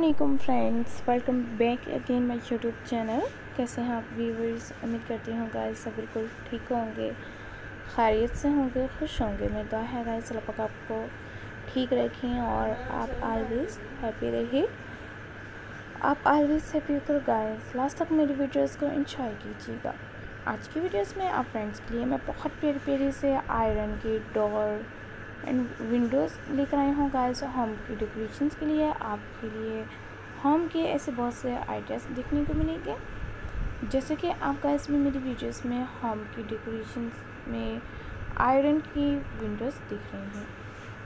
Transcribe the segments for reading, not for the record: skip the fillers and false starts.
अस्सलामुअलैकुम friends, welcome back again my YouTube channel. कैसे हैं आप व्यूवर्स? उम्मीद करती हूँ गाइस सब बिल्कुल ठीक होंगे, खैरियत से होंगे, खुश होंगे। मेरी दुआ है गाइस अल्लाह पाक आपको ठीक रखें और आप ऑलवेज हैप्पी रहिए। आप ऑलवेज हैप्पी तो गाइस लास्ट तक मेरी वीडियोस को एंजॉय कीजिएगा। आज की वीडियोस में आप फ्रेंड्स के लिए मैं बहुत प्यारी प्यारी से आयरन की डोर एंड विंडोज़ लेकर आई हूँ गाइस। होम की डेकोरेशंस के लिए आपके लिए होम के ऐसे बहुत से आइडियाज़ देखने को मिलेंगे। जैसे कि आप गाइस में मेरी वीडियोस में होम की डेकोरेशंस में आयरन की विंडोज़ दिख रही हैं।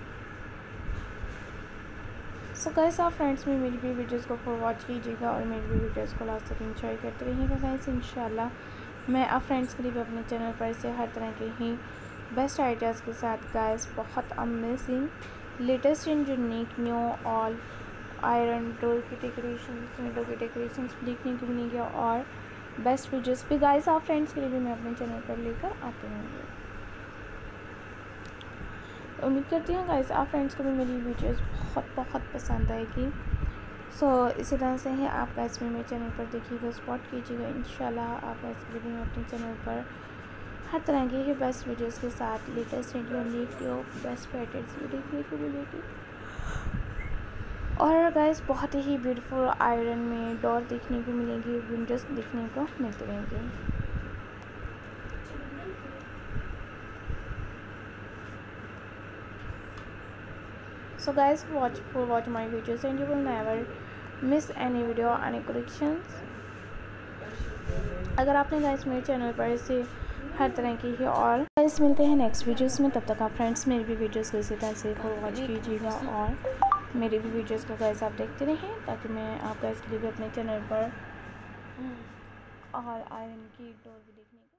सो गाइस आप फ्रेंड्स में मेरी भी वीडियोस को फुल वॉच कीजिएगा और मेरी भी वीडियोस को लास्ट तक एंजॉय करते रहिएगा गाइस। इंशाल्लाह मैं आप फ्रेंड्स के लिए भी अपने चैनल पर से हर तरह के ही बेस्ट आइडियाज़ के साथ गाइस बहुत amazing latest and unique new all iron door की डेकोरेशन, विंडो की डेकोरेशन देखने को मिलेंगे और बेस्ट वीडियोस भी गाइस आप फ्रेंड्स के लिए भी मैं अपने चैनल पर लेकर आते रहेंगे। उम्मीद करती हूँ गाइस आप फ्रेंड्स को भी मेरी वीडियोस बहुत पसंद आएगी। सो इसी तरह से ही आप गाइस में मेरे चैनल पर देखिएगा, सपोर्ट कीजिएगा। इंशाल्लाह आप गाइस के लिए भी मैं अपने चैनल पर हर तरह के ही बेस्ट वीडियोस के साथ लेटेस्ट वीडियो बेस्ट पैटर्न्स भी देखने को मिलेगी और गाइस बहुत ही ब्यूटीफुल आयरन में डोर देखने को मिलेगी, विंडोज़ देखने को मिलते रहेंगे। So guys, watch my videos and you will never miss any video, any corrections। अगर आपने गाइस मेरे चैनल पर इसे हर तरह की ही और गाइस मिलते हैं नेक्स्ट वीडियोस में। तब तक आप फ्रेंड्स मेरी भी वीडियोस को इसी तरह से फुल वॉच कीजिएगा और मेरी भी वीडियोस को गाइस आप देखते रहें ताकि मैं आप गाइस के लिए भी अपने चैनल पर और आयरन की डोर भी देखने को